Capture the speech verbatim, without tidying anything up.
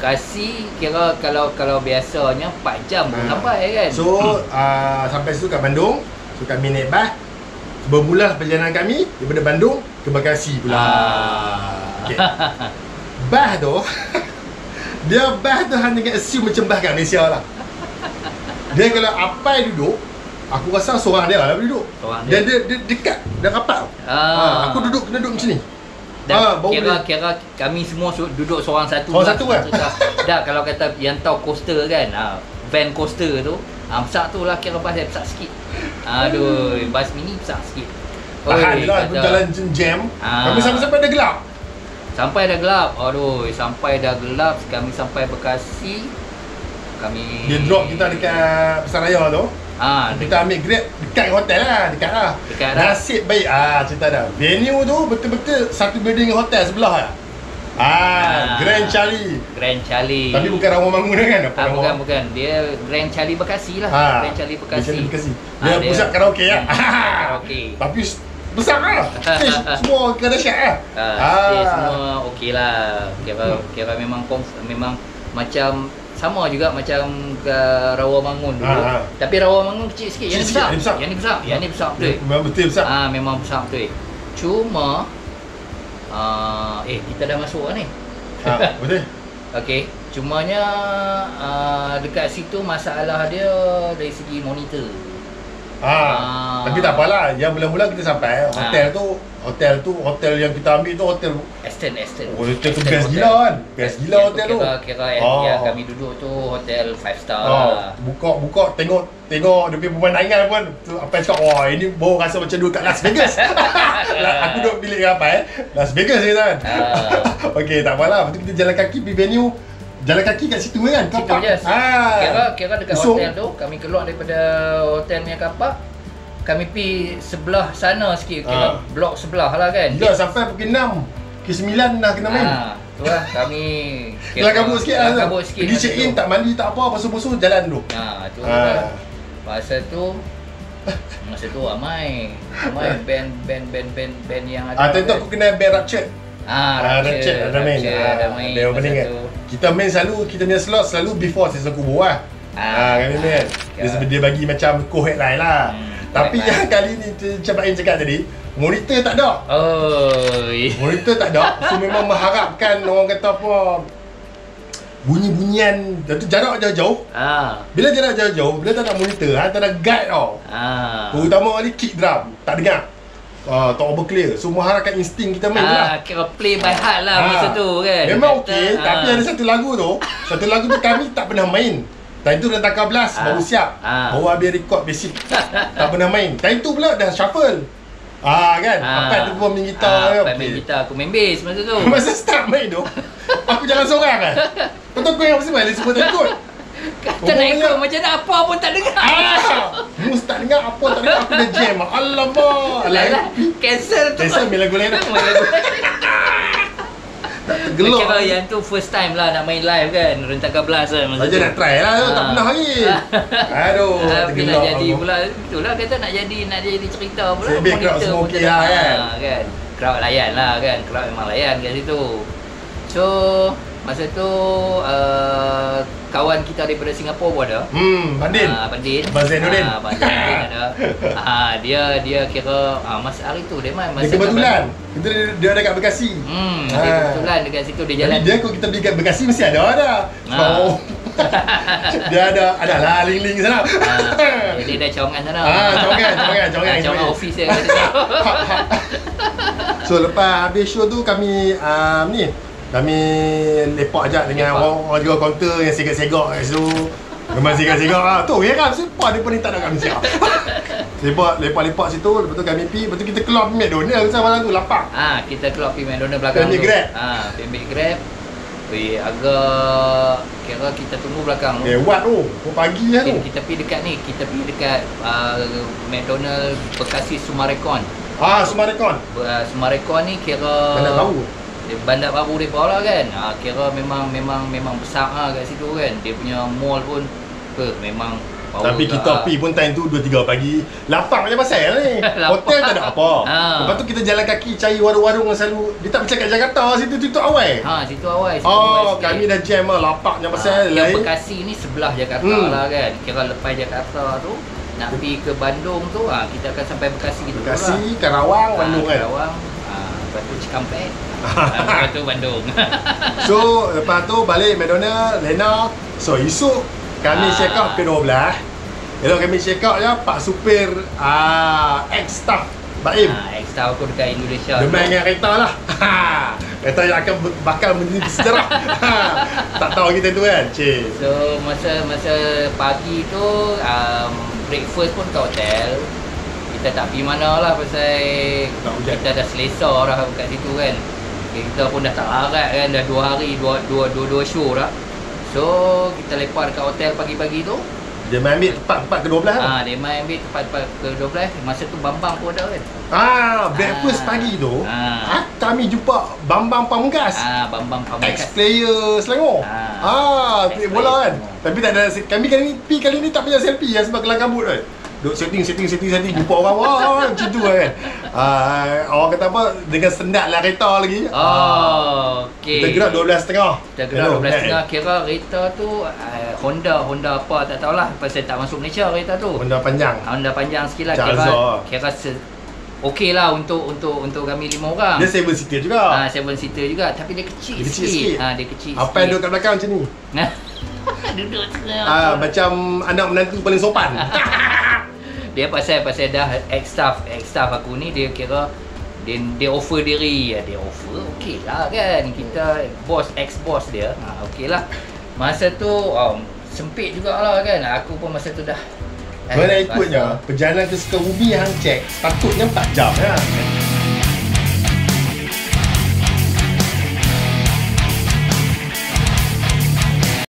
Bekasi kira kalau kalau biasanya empat jam pun ha. sampai kan. So uh, sampai situ kat Bandung. So kami naik bas. Bermula perjalanan kami daripada Bandung ke Bekasi pula. Ah. Okay. Bas tu dia bas tu hanya dengan assume macam bas kat Malaysia lah. Dia kalau Apai duduk, aku rasa seorang dia lah duduk. Seorang dia. Dia, dia, dia dekat, dia rapat. Ah. Ha, aku duduk kena duduk macam ni. Dan ha, kira, kira kami semua duduk seorang satu. Seorang satu kan? Dah kalau kata yang tahu coaster kan, ha, van coaster tu, ha, besar tu lah kira bas dia besar sikit. Aduh, bas mini besar sikit. Tahan lah, jalan jam. Ha. Kami sampai-sampai dah gelap. Sampai dah gelap. Aduh, sampai dah gelap. Kami sampai Bekasi. Kami dia drop kita dekat Pesaraya tu. Ah, kita ambil Grab dekat hotel lah, dekat lah. Dekat nasib baik ah cerita dah. Venue tu betul-betul satu building hotel sebelah lah. Ah, ah, Grand Charlie. Grand Charlie. Tapi bukan Rawamangun kan? Apa ah, bukan bukan. Dia Grand Charlie Bekasi lah. Ah, Grand Charlie Bekasi. Grand Bekasi. Dia ah, pusat karaoke lah. Karaoke. Tapi besar lah. Stage semua kena syak lah. Ah, stage semua okey lah. Kira kira memang memang macam sama juga macam uh, Rawamangun dulu. Ha, ha. Tapi Rawamangun kecil sikit. Yang ni besar. besar. Yang ni besar. Yang ni besar betul. Memang betul besar. Ah, memang besar betul. Cuma uh, eh kita dah masuk lah ni. Ha, betul. Okey, cumanya uh, dekat situ masalah dia dari segi monitor. Ha, ah. Tapi tak apalah, yang mula-mula kita sampai hotel ha. tu, hotel tu, hotel yang kita ambil tu hotel Aston, Aston. Oh, hotel tu best gila kan? Best gila yang hotel tu. Kira, kira oh. yang kami duduk tu hotel five star oh. lah. Buka, buka, tengok, tengok dia punya pemandangan pun. Apa cakap, wah ini baru rasa macam duduk kat Las Vegas. Aku duduk bilik dengan apa eh? Las Vegas je kan? Uh. Okey, tak apalah. Lepas tu kita jalan kaki pergi venue. Jalan kaki kat situ kan? Situ je. Ah. Kira, kira dekat so, hotel tu, kami keluar daripada hotel punya kapak. Kami pergi sebelah sana sikit, kira ah. blok sebelah lah kan. Ya, sampai pukul enam. Pukul sembilan dah kena main. Ah, tu lah kami kelam kabut sikit lah. Kabut sikit. Pergi check in, tak mandi, tak apa, basuh-basuh, jalan dulu. Ha, tu ah. lah. Masa tu Masa tu ramai. Ramai band band band band band yang ada. Ah, tentu aku kena band Ratchet. Ah, Ratchet ada main. Ada main. Dia opening kan. Kita main selalu, kita punya slot selalu before season kubur lah. Ah, kami main. Dia, dia bagi macam co-headline lah. Tapi yang kali ni Encik Baim cakap tadi, monitor tak ada. Oh. Monitor tak ada. So memang mengharapkan orang kata apa, bunyi-bunyian tu jarak jauh-jauh. Ah. Bila jarak jauh-jauh, bila tak ada monitor, ha, tak ada guide tau. Ah. Terutama kali kick drum, tak dengar. Ah, tak over clear. So mengharapkan insting kita main ah, lah. Kira play by heart lah ah. masa tu kan. Memang okey, ah. tapi ada satu lagu tu, satu lagu tu kami tak pernah main. Time tu dah takar belas, ah. baru siap. Ah. Baru habis record basic. Tak pernah main. Time tu pula dah shuffle. Ah kan? Ah. Apat tu pun main gitar. Ah, Apat main gitar, aku main bass masa tu. Masa start main tu, aku jalan seorang kan? Betul kau yang mesti main, semua tak ikut. Kata nak ikut macam nak apa pun tak dengar. Ah, mus tak dengar apa tak dengar, aku dah jam. Alamak. Alah, cancel tu. Cancel main lagu lain dah. Tak tergelak. Kira yang tu first time lah nak main live kan, Rentakan Blast kan masa tu. Nak try lah, ha. tak pernah lagi. Aduh, tapi nak jadi aku. Pula, itulah kata nak jadi nak jadi cerita pula. Sebab crowd semua okey lah kan. kan. Crowd layan lah kan, crowd memang layan kat situ. So, masa tu uh, kawan kita daripada Singapura pun ada. Hmm, Bandin. Ah, Bandin. Abang Zainuddin. Ah, Abang Zainuddin ada. Ah, dia dia kira ah, masa hari tu dia main masa dia kebetulan. Kita dia ada kat Bekasi. Hmm, ah. dia kebetulan dekat situ dia jalan. Jadi dia kalau kita pergi kat Bekasi mesti ada ada. Ah. Oh. Dia ada ada lah ling-ling sana. Ah, dia ada cawangan sana. Ah, cawangan, cawangan, cawangan. Cawangan office dia kat situ. So lepas habis show tu kami um, ni kami lepak je dengan orang-orang jual kaunter yang segak-segak kat situ. Memang segak-segak lah. Tu ya kan, siapa dia pun ni tak nak kami siap. Lepak, lepak-lepak situ, lepas tu kami pergi, lepas tu kita keluar pergi McDonald sama lagu, lapang. Ah, kita keluar pergi McDonald belakang tu. Grab. Ah, pergi Grab. Pergi agak, kira kita tunggu belakang tu. Eh, what tu? Oh, pagi lah tu. Kita pergi dekat ni, kita pergi dekat uh, McDonald Bekasi Sumarekon. Ah, Sumarekon. Uh, Sumarekon ni kira Bandar Baru. Bandar Baru dia lah kan. Ha, kira memang memang memang besar lah kat situ kan. Dia punya mall pun apa, memang power tapi juga. kita pergi pun time tu dua tiga pagi. Lapang macam pasal ni. Hotel tak ada apa. Ha. Lepas tu kita jalan kaki cari warung-warung yang selalu dia tak macam kat Jakarta situ tu awal. Ha, situ awal. Situ Oh, awal kami dah jam lah lapang macam pasal ha, yang lain. Bekasi ni sebelah Jakarta Hmm. lah kan. Kira lepas Jakarta tu nak pergi ke Bandung tu ha, kita akan sampai Bekasi gitu. Bekasi, Karawang, ha, Bandung kan. Karawang. Ha, lepas tu Cikampek. ha, lepas tu Bandung. So, lepas tu balik McDonald, Lena. So, esok kami Ah. check out ke dua belas. Elok kami check out je, Pak Supir ah, ex-staff Baim. Ha, extra aku dekat Indonesia. Dia main dengan kereta lah. Kereta yang akan ber- bakal menjadi sejarah. Tak tahu kita tu kan, cik. So masa masa pagi tu um, breakfast pun kat hotel. Kita tak pergi mana lah pasal Tak hujan. kita dah selesa dah kat situ kan. Kita pun dah tak larat kan, dah dua hari, dua, dua, dua, dua show dah. So kita lepak dekat hotel pagi-pagi tu. Dia main ambil tepat-tepat ke dua belas kan? Ha, dia main ambil tepat-tepat ke dua belas. Masa tu Bambang pun ada kan. Ah, breakfast Ah. pagi tu Ah. ah, kami jumpa Bambang Pamungkas. Ha, Bambang Pamungkas. Ex-player Selangor. Ah. Ah, Ex-player bola kan. Selangor. Tapi tak ada kami kali ni pi kali ni tak payah selfie ya sebab kelang kabut kan. Duk setting setting setting setting jumpa orang wah macam tu kan. Ah, orang kata apa dengan sendat lah kereta lagi. Oh, okey. Kita gerak dua belas setengah. Kita gerak dua belas setengah. Kira kereta tu uh, Honda, Honda apa tak tahulah. Pasal tak masuk Malaysia kereta tu. Benda panjang. Honda panjang sikit lah. Kira, Jazza. kira se okey lah untuk untuk untuk kami lima orang. Dia seven seater juga. Ah, seven seater juga. Tapi dia kecil Dia kecil sikit. sikit. Ah, dia kecil Apa yang duduk kat belakang macam ni? Duduk senang. Ah, macam anak menantu paling sopan. Dia pasal pasal dah ex-staff, ex-staff aku ni dia kira dia, dia offer diri, dia offer okey lah kan. Kita boss, ex-boss dia. Ha, okey lah. Masa tu um, sempit jugalah kan. Aku pun masa tu dah Mana ikutnya perjalanan ke Sukabumi hang check patutnya empat jam ya.